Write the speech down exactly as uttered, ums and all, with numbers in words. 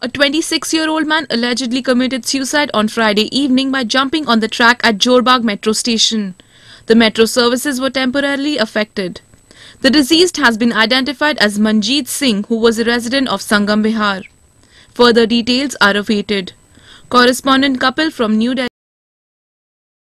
A twenty-six-year-old man allegedly committed suicide on Friday evening by jumping on the track at Jorbagh metro station. The metro services were temporarily affected. The deceased has been identified as Manjeet Singh, who was a resident of Sangam, Bihar. Further details are awaited. Correspondent Kapil from New Delhi.